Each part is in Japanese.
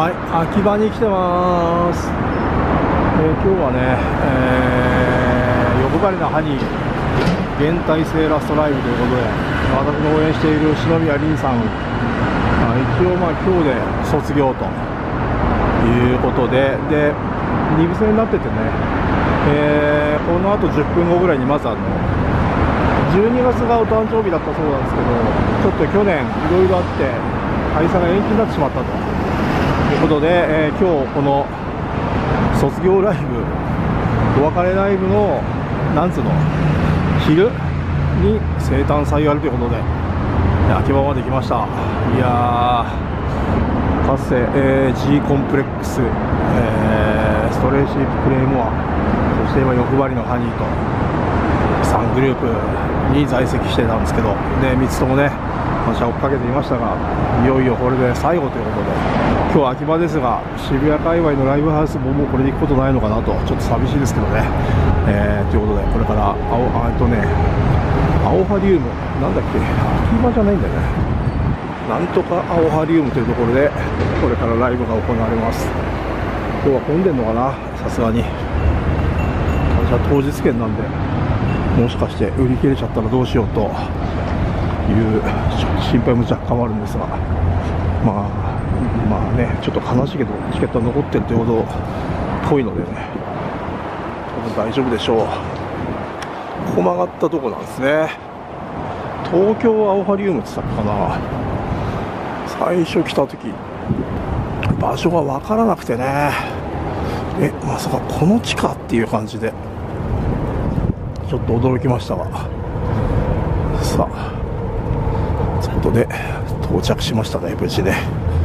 はい、秋葉に来てます。今日はね、欲張りなハニー現代性ラストライブということで、私の応援している篠宮凛さん、一応今日で卒業ということで、2部制になっててね、この後10分後ぐらいにまず12月がお誕生日だったそうなんですけど、ちょっと去年いろいろあって開催が延期になってしまったということで、今日この卒業ライブ、お別れライブのなんつうの昼に生誕祭があるということで、秋葉まで来ました。いやー、かつて、G コンプレックス、ストレーシープクレームワン、そして今欲張りのハニーと3グループに在籍してたんですけど、で3つともね私は追っかけていましたが、いよいよこれで最後ということで、今日秋葉ですが渋谷界隈のライブハウスももうこれで行くことないのかなと、ちょっと寂しいですけどね。ということでこれからアオハリウムなんだっけ、秋葉じゃないんだよね、なんとかアオハリウムというところでこれからライブが行われます。今日は混んでんのかな、さすがに。私は当日券なんで、もしかして売り切れちゃったらどうしようという心配も若干あるんですが、まあね、ちょっと悲しいけどチケットは残ってるということっぽいのでね、多分大丈夫でしょう。ここ曲がったとこなんですね。東京アオハリウムって言ったかな。最初来た時場所が分からなくてね、まさかこの地下っていう感じでちょっと驚きましたが、さあということで到着しましたね、無事ね。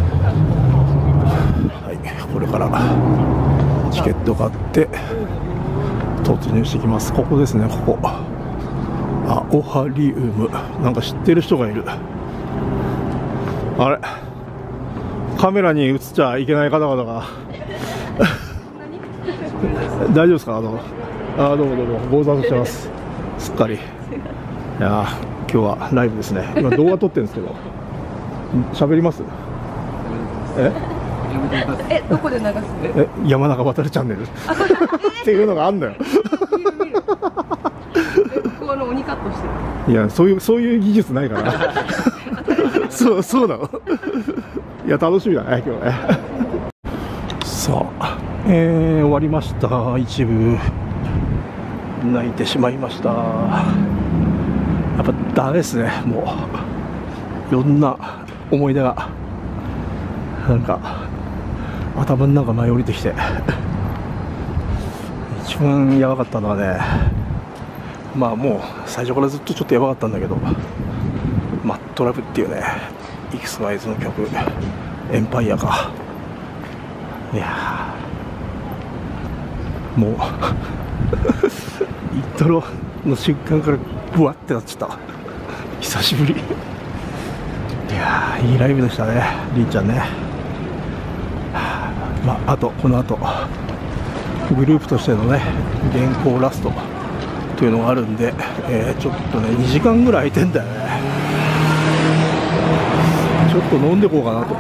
はい、これからチケット買って突入してきます。ここですね、ここアオハリウム、なんか知ってる人がいる。あれ、カメラに映っちゃいけない方々が大丈夫ですか。どうもご無沙汰してます、すっかり。いや今日はライブですね。今動画撮ってるんですけど喋ります？ どこで流す？ 山中渡るチャンネルっていうのがあんだよ。 この鬼カットしてる。いや、そういう技術ないからそうなの。いや楽しみだね今日ね。さあ、終わりました。一部泣いてしまいました。やっぱダメですね。もういろんな思い出がなんか頭の中舞い降りてきて、一番やばかったのはね、まあもう最初からずっとちょっとやばかったんだけど、マットラブっていうね、X-WISEの曲エンパイアか。いやもうイントロの瞬間からブワってなっちゃった。久しぶり。いやいいライブでしたね、りんちゃんね。この後グループとしてのね現行ラストというのがあるんで、ちょっとね2時間ぐらい空いてんだよね。ちょっと飲んでこうかなと。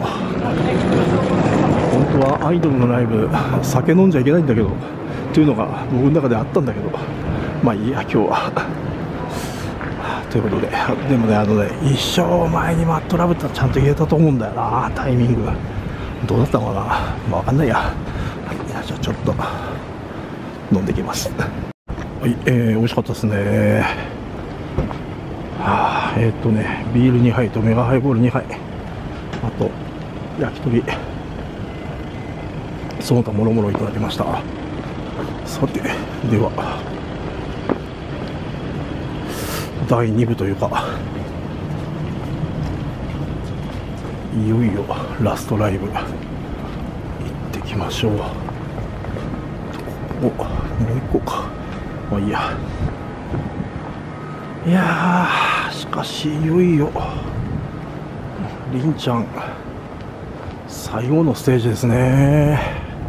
本当はアイドルのライブ酒飲んじゃいけないんだけどというのが僕の中であったんだけど、まあいいや今日はということで。でもね一生前にマットラブってちゃんと言えたと思うんだよな、タイミングどうだったのかな、分かんないや。じゃあちょっと飲んできます。はい、美味しかったですね。ビール2杯とメガハイボール2杯、あと焼き鳥、その他もろもろいただきました。さてでは第2部というか、いよいよラストライブ行ってきましょう。もう一個か、まあいいや。いやー、しかしいよいよりんちゃん最後のステージですね。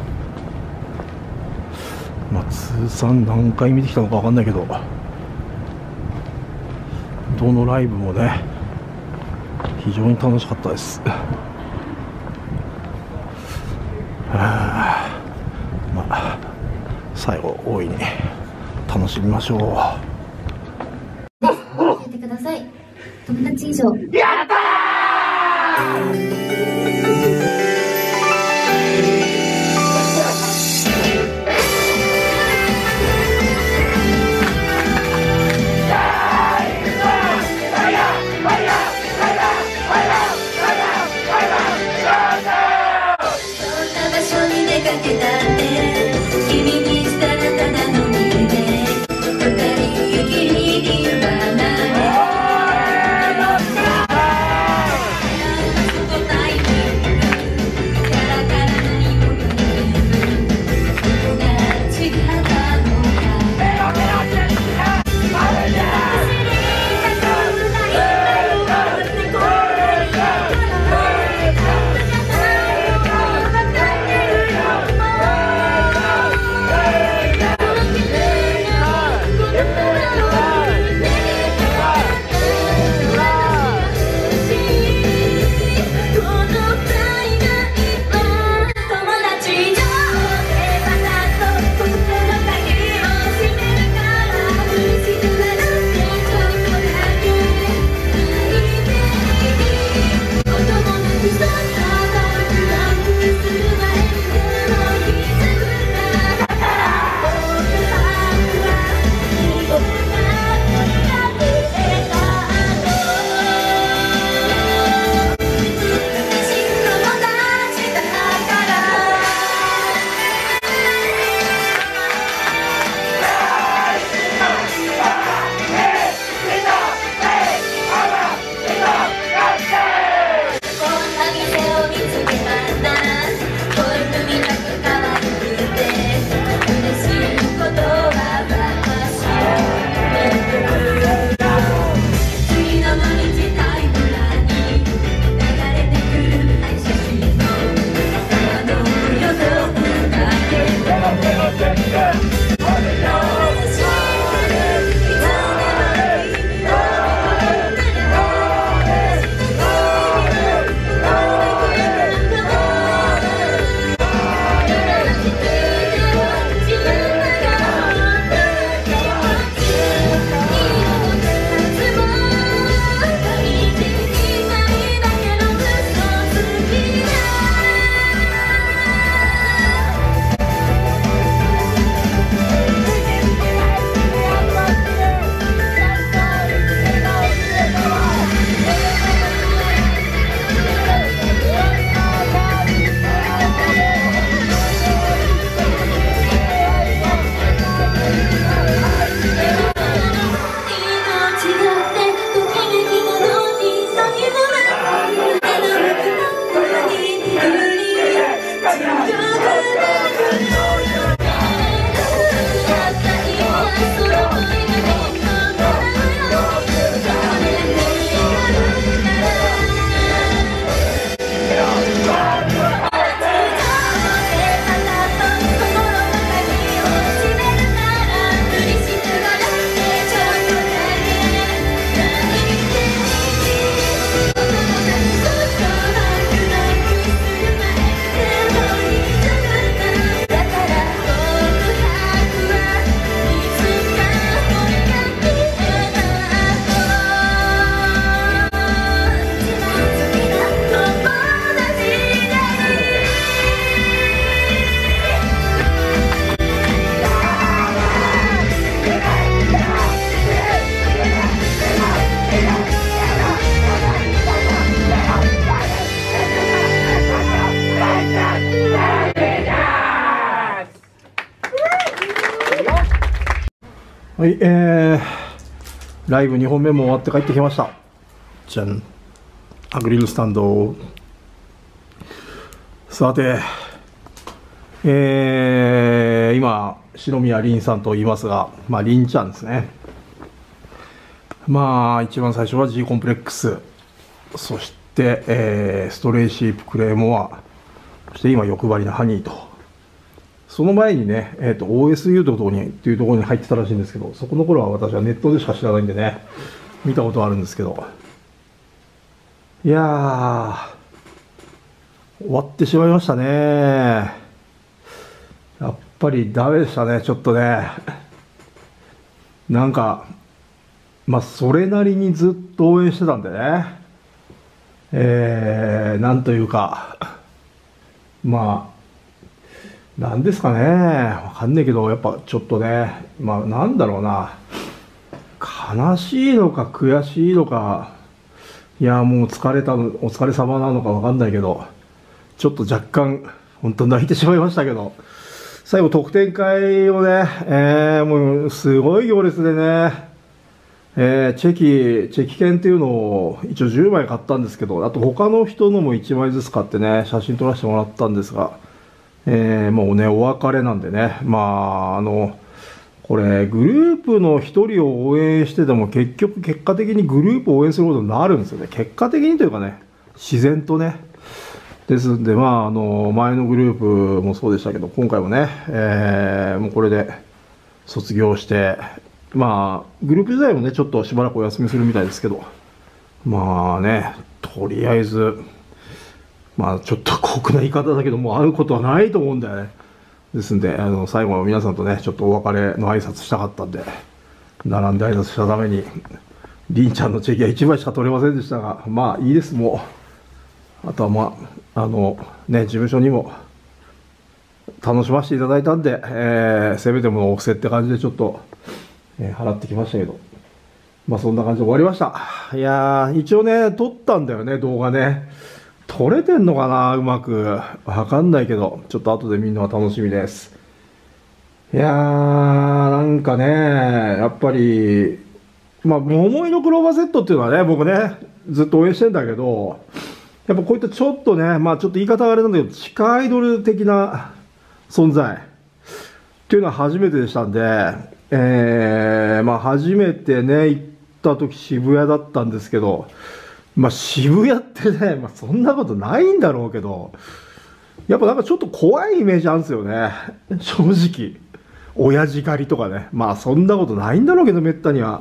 通算何回見てきたのか分かんないけど、どのライブもね非常に楽しかったです。 まあ最後大いに楽しみましょう。 やってください。友達以上。やったー。 はい、ライブ2本目も終わって帰ってきました。じゃん、アグリルスタンド。さて、今、篠宮凛さんと言いますが、まあ、凛ちゃんですね。まあ、一番最初は G コンプレックス、そして、ストレイシープクレーモア、そして今、欲張りなハニーと。その前にね、OSU というところに入ってたらしいんですけど、そこの頃は私はネットでしか知らないんでね、見たことあるんですけど、いや終わってしまいましたね。やっぱりダメでしたね、ちょっとね。なんか、まあ、それなりにずっと応援してたんでね。なんというか、まあ、なんですかね。わかんないけど、やっぱちょっとね、まあ、なんだろうな。悲しいのか悔しいのか、いや、もうお疲れ様なのかわかんないけど、ちょっと若干、本当泣いてしまいましたけど、最後特典会をね、もうすごい行列でね、チェキ券っていうのを一応10枚買ったんですけど、あと他の人のも1枚ずつ買ってね、写真撮らせてもらったんですが、もうね、お別れなんでね、まあ、これ、グループの一人を応援してても結局結果的にグループを応援することになるんですよね。結果的にというかね、自然とね。ですんで、まあ、前のグループもそうでしたけど、今回もね、もうこれで卒業して、まあ、グループ時代もね、ちょっとしばらくお休みするみたいですけど、まあね、とりあえず、まあ、ちょっと酷な言い方だけど、もう会うことはないと思うんだよね。ですんで、最後は皆さんとね、ちょっとお別れの挨拶したかったんで、並んで挨拶したために、りんちゃんのチェキは1枚しか取れませんでしたが、まあいいです、もう。あとはまあ、ね、事務所にも楽しませていただいたんで、せめてものお布施って感じでちょっと、払ってきましたけど、まあそんな感じで終わりました。いやー、一応ね、撮ったんだよね、動画ね。撮れてんのかな、うまく。わかんないけど、ちょっと後で見るのが楽しみです。いやー、なんかね、やっぱり、まあ、桃色クローバー Z っていうのはね、僕ね、ずっと応援してんだけど、やっぱこういったちょっとね、まあちょっと言い方があれなんだけど、地下アイドル的な存在っていうのは初めてでしたんで、まあ初めてね、行った時渋谷だったんですけど、まあ渋谷ってね、まあそんなことないんだろうけど、やっぱなんかちょっと怖いイメージあるんですよね。正直。親父狩りとかね。まあそんなことないんだろうけど、めったには。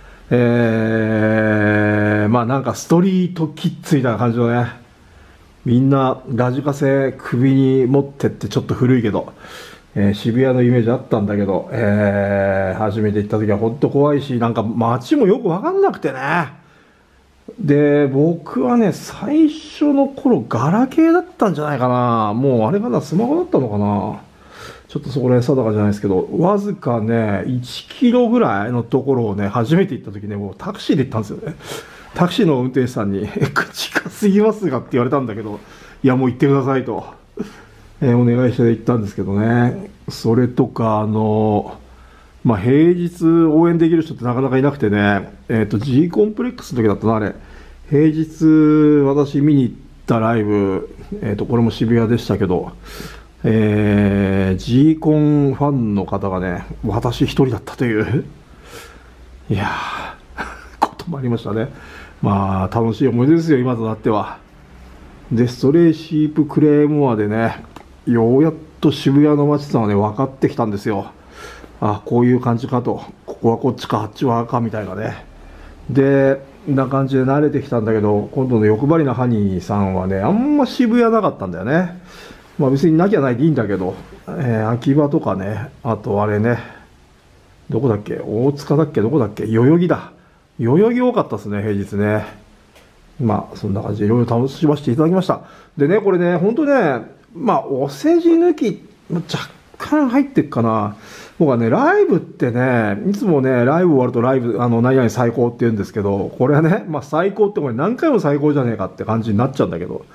まあなんかストリートキッズみたいな感じのね。みんなラジカセ首に持ってってちょっと古いけど、渋谷のイメージあったんだけど、初めて行った時は本当怖いし、なんか街もよくわかんなくてね。で、僕はね、最初の頃ガラケーだったんじゃないかな。もうあれかな、スマホだったのかな。ちょっとそこら辺定かじゃないですけど、わずかね、1キロぐらいのところをね、初めて行った時ね、もうタクシーで行ったんですよね。タクシーの運転手さんに、近すぎますがって言われたんだけど、いやもう行ってくださいと、お願いして行ったんですけどね。それとか、まあ、平日応援できる人ってなかなかいなくてね、G コンプレックスの時だったな、あれ。平日、私見に行ったライブ、これも渋谷でしたけど、G コンファンの方がね、私一人だったという、いやー、こともありましたね。まあ、楽しい思い出ですよ、今となっては。で、ストレイシープクレームアでね、ようやっと渋谷の街さんはね、分かってきたんですよ。あ、こういう感じかと。ここはこっちか、あっちは赤みたいなね。で、な感じで慣れてきたんだけど、今度の欲張りなハニーさんはね、あんま渋谷なかったんだよね。まあ別になきゃないでいいんだけど、秋葉とかね、あとあれね、どこだっけ、大塚だっけ、どこだっけ、代々木だ。代々木多かったですね、平日ね。まあそんな感じでいろいろ楽しませていただきました。でね、これね、本当ね、まあお世辞抜き、若干入ってっかな。僕はね、ライブってね、いつもね、ライブ終わるとライブ、何々最高って言うんですけど、これはね、まあ最高ってこれ何回も最高じゃねえかって感じになっちゃうんだけど、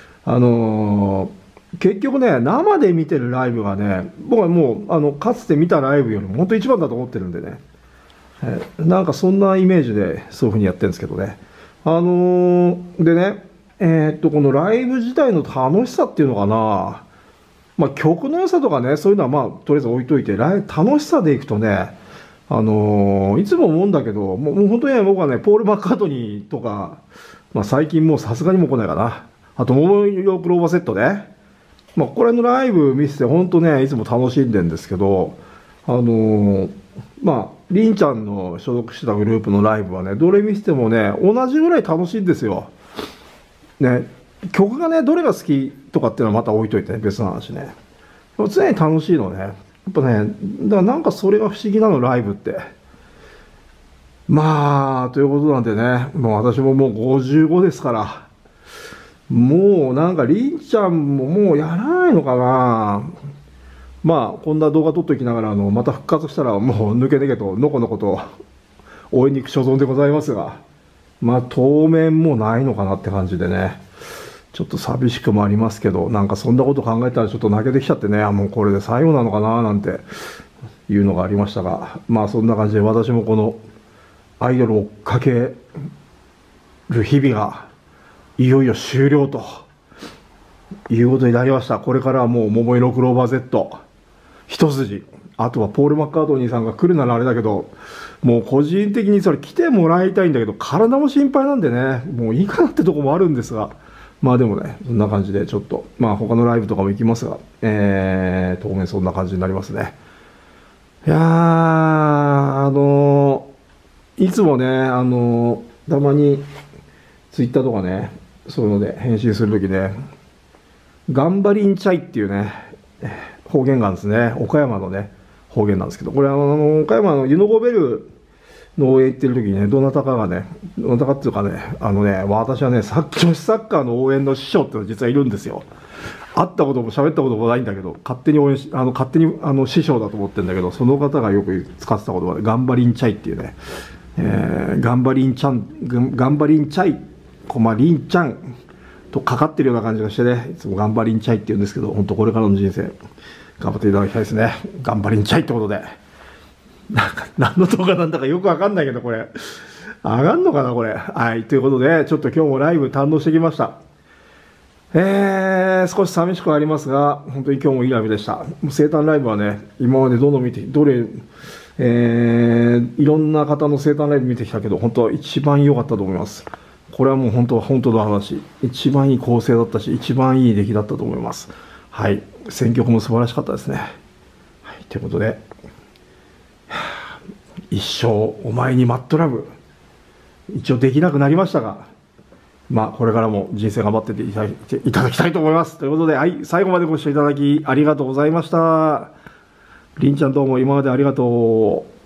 結局ね、生で見てるライブがね、僕はもう、かつて見たライブよりも本当一番だと思ってるんでね、なんかそんなイメージでそういう風にやってるんですけどね。でね、このライブ自体の楽しさっていうのかな、まあ曲の良さとかね、そういうのはまあとりあえず置いといて、楽しさでいくとね、いつも思うんだけど、もう本当にね、僕はね、ポール・マッカートニーとか、まあ最近もうさすがにもう来ないかな。あと、桃色クローバーセットね。まあこれのライブ見せて本当ね、いつも楽しんでんですけど、まあ、りんちゃんの所属してたグループのライブはね、どれ見せてもね、同じぐらい楽しいんですよ。ね、曲がね、どれが好きっとかっていうのはまた置いといてね、別の話ね。でも常に楽しいのね。やっぱね、だからなんかそれが不思議なの、ライブって。まあ、ということなんでね、もう私ももう55ですから、もうなんかりんちゃんももうやらないのかな。まあ、こんな動画撮っときながら、また復活したらもう抜け抜けと、のこのこと応援に行く所存でございますが、まあ、当面もうないのかなって感じでね、ちょっと寂しくもありますけど、なんかそんなこと考えたらちょっと泣けてきちゃってね、もうこれで最後なのかななんていうのがありましたが、まあそんな感じで私もこのアイドルを追っかける日々がいよいよ終了ということになりました。これからはもう桃色クローバー Z 一筋。あとはポール・マッカートニーさんが来るならあれだけど、もう個人的にそれ来てもらいたいんだけど、体も心配なんでね、もういいかなってとこもあるんですが、まあでもね、そんな感じでちょっと、まあ他のライブとかも行きますが、当面そんな感じになりますね。いやー、いつもね、たまにツイッターとかね、そういうので返信するときね、頑張りんちゃいっていうね、方言があるんですね。岡山のね、方言なんですけど、これ岡山の湯のゴベルの応援行ってる時にね、どなたかがね、どなたかっていうかね、私はね、女子サッカーの応援の師匠ってのが実はいるんですよ。会ったことも喋ったこともないんだけど、勝手に師匠だと思ってるんだけど、その方がよく使ってた言葉で、頑張りんちゃいっていうね、頑張りんちゃい、りんちゃんとかかってるような感じがしてね、いつも頑張りんちゃいって言うんですけど、本当これからの人生、頑張っていただきたいですね。頑張りんちゃいってことで。なんか、何の動画なんだかよくわかんないけど、これ。上がんのかな、これ。はい。ということで、ちょっと今日もライブ堪能してきました。少し寂しくありますが、本当に今日もいいライブでした。生誕ライブはね、今までいろんな方の生誕ライブ見てきたけど、本当一番良かったと思います。これはもう本当の話。一番いい構成だったし、一番いい出来だったと思います。はい。選曲も素晴らしかったですね。はい。ということで、一生お前にマットラブ、一応できなくなりましたが、まあこれからも人生頑張っていただきたいと思います。ということで、はい、最後までご視聴いただきありがとうございました。りんちゃんどうも今までありがとう。